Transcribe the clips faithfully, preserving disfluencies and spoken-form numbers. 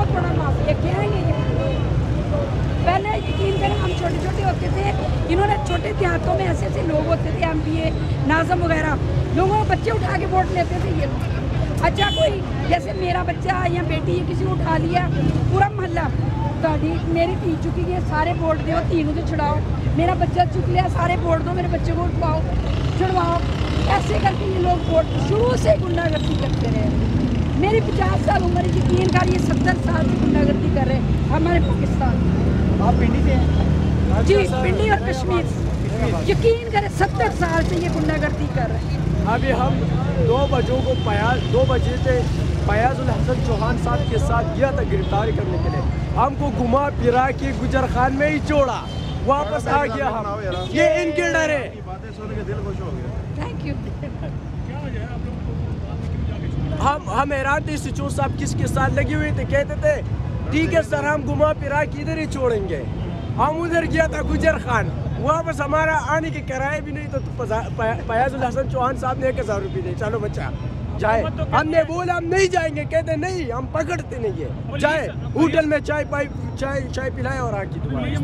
बहुत बड़ा माफिया क्या है ये। पहले यकीन करें हम छोटे छोटे होते थे, इन्होंने छोटे देहातों में ऐसे ऐसे लोग होते थे, एम पी ए नाजम वगैरह, लोगों के बच्चे उठा के वोट लेते थे ये लोग। अच्छा कोई जैसे मेरा बच्चा या बेटी किसी को उठा लिया, पूरा मोहल्ला गाड़ी मेरी धी चुकी है, सारे वोट दो, तीनों से छुड़ाओ, मेरा बच्चा चुक लिया, सारे वोट दो, मेरे बच्चे को उठवाओ छुड़वाओ, ऐसे करके ये लोग वोट शुरू से गुंडागर्दी करते रहे। मेरी पचास साल उम्र, यकीन कर ये सत्तर साल से गुंडागर्दी कर रहे हैं हमारे पाकिस्तान। आप पिंडी से हैं? जी पिंडी और कश्मीर, यकीन करें सत्तर साल से ये गुंडागर्दी कर रहे हैं। अभी हम दो बजों को पयाज दो बजे से फयाजुल हसन चौहान साहब के साथ गया था गिरफ्तारी करने के लिए, हमको घुमा फिरा के गुजर खान में ही छोड़ा, वापस आ गया हम। ये इनके डर है। Thank you. हम हम हैरान थे सिचो साहब किसके साथ लगे हुए थे, कहते थे ठीक है सर हम घुमा फिरा के इधर ही छोड़ेंगे। हम उधर गया था गुजर खान, वापस हमारा आने के किराए भी नहीं, तो फयाजुल हसन चौहान साहब ने एक हजार रुपये दिए, चलो बच्चा जाए। हमने बोला हम नहीं जाएंगे, कहते नहीं हम पकड़ते नहीं है, जाए होटल में चाय पाई चाय चाय पिलाए और आके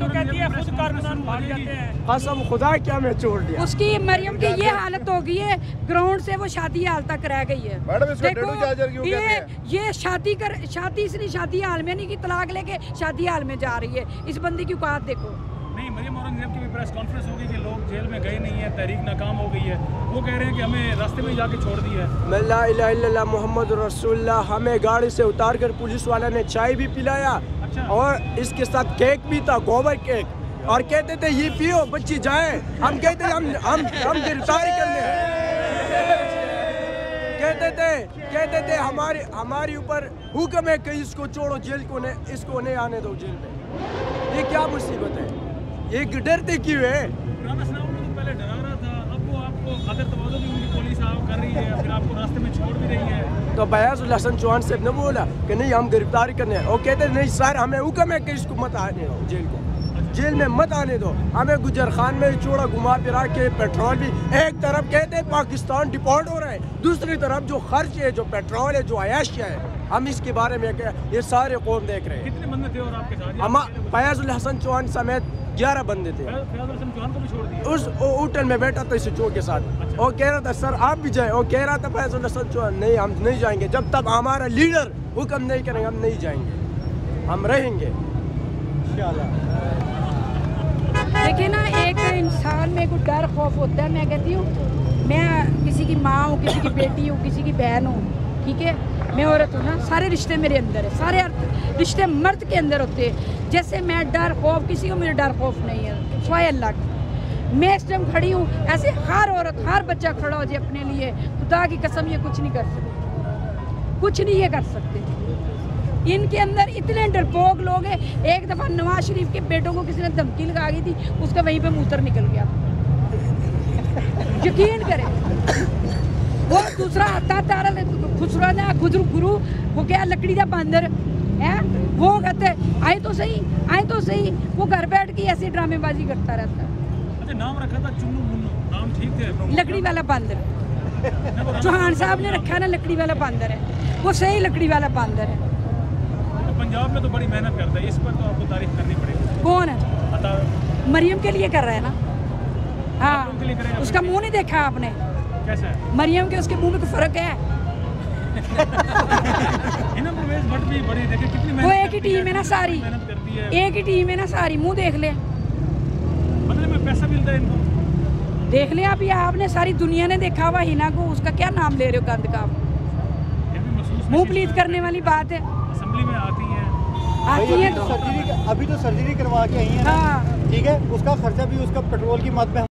कसम खुदा क्या मैं छोड़ दिया। उसकी मरियम की ये हालत हो गई है, ग्राउंड से वो शादी हाल तक रह गई है। देखो ये ये शादी कर शादी से नहीं, शादी हाल में नहीं की तलाक लेके शादी हाल में जा रही है। इस बंदी की औकात देखो। नहीं, मरियम औरंगजेब की भी प्रेस कॉन्फ्रेंस हो गई कि लोग जेल में गए नहीं है, तहरीक नाकाम हो गई है, वो कह रहे हैं कि हमें रास्ते में जाके छोड़ दिया है। ला इलाहा इल्लल्लाह मोहम्मद रसूलुल्लाह, हमें गाड़ी से उतार कर पुलिस वाला ने चाय भी पिलाया। अच्छा। और इसके साथ केक भी था, गोबर केक, और कहते थे ये पियो बच्ची जाए। हम कहते हम हम हम गिरफ्तारी करने कहते थे कहते थे हमारे हमारे ऊपर हुक्म है कि इसको छोड़ो, जेल को ने इसको नहीं आने दो जेल में। ये क्या मुसीबत है, ये डरते क्यों है? पहले डरा रहा था, अब वो आपको अगर तवाज़ो भी उनकी पुलिस कर रही है, फिर आपको रास्ते में छोड़ भी रही है। तो फयाजुल हसन चौहान साहब ने बोला कि नहीं हम गिरफ्तारी करने हैं, और कहते नहीं सर हमें हुक्म है कि इसको मत आने दो जेल को, जेल में मत आने दो। हमें गुजर खान में छोड़ा, घुमा फिरा के पेट्रोल भी एक तरफ कहते हैं पाकिस्तान डिपोर्ट हो रहा है, दूसरी तरफ जो खर्च है, जो पेट्रोल है, जो अयाशिया है, हम इसके बारे में क्या ये सारे कौम देख रहे हैं। कितने बंदे थे और आपके साथ? हम फयाजुल हसन चौहान समेत ग्यारह बंदे थे। फयाजुल हसन चौहान को भी छोड़ दिया? उस होटल में बैठा था सिचो के साथ। अच्छा। और कह रहा था सर आप भी जाए, और कह रहा था फयाजुल हसन चौहान नहीं हम नहीं जाएंगे, जब तक हमारा लीडर हुक्म नहीं करेंगे हम नहीं जाएंगे, हम रहेंगे इंशाल्लाह। देखिए ना, एक इंसान में कुछ डर खौफ होता है। मैं कहती हूँ मैं किसी की माँ हूँ, किसी की बेटी हूँ, किसी की बहन हूँ, ठीक है, मैं औरत हूँ ना, सारे रिश्ते मेरे अंदर है, सारे रिश्ते मर्द के अंदर होते हैं। जैसे मैं डर खौफ किसी को मेरा डर खौफ नहीं है, स्वाय अल्लाह की। मैं इस टाइम खड़ी हूँ, ऐसे हर औरत हर बच्चा खड़ा हो जाए अपने लिए, खुदा की कसम ये कुछ नहीं कर सकते, कुछ नहीं ये कर सकते। इनके अंदर इतने डरपोक लोग हैं। एक दफ़ा नवाज शरीफ के बेटों को किसी ने धमकी लगा गई थी, उसका वहीं पे मूत्र निकल गया, यकीन करें। वो दूसरा आता तारा खुसरा ना खुजरू गुरु, वो क्या लकड़ी का बंदर है, वो कहते आए तो सही आए तो सही, वो घर बैठ के ऐसी ड्रामेबाजी करता रहता है। अच्छा, नाम रखा था चुन्नू मुन्नू, नाम ठीक थे? लकड़ी वाला बंदर चौहान साहब ने रखा ना, लकड़ी वाला बंदर है वो, सही लकड़ी वाला बंदर है। पंजाब में तो बड़ी मेहनत करता है, इस पर तो आपको तारीफ करनी पड़ेगी। कौन है? मरियम के लिए कर रहा है ना। हाँ, उसका मुंह नहीं देखा आपने? कैसा है मरियम के उसके मुंह में कोई फर्क है? भट्ट भी बड़ी देखे कितनी वो एक ही टीम है ना सारी, एक ही टीम है ना सारी, मुंह देख ले, बदले में पैसा मिलता है इनको। देख ले अभी आपने, सारी दुनिया ने देखा हुआ हिना को, उसका क्या नाम ले रहे हो गंद का, मुंह प्लीत करने वाली बात है। असेंबली में आती है आती है तो सर्जरी, अभी तो सर्जरी करवा के आई है, हाँ ठीक है, उसका खर्चा भी उसका पेट्रोल की मद में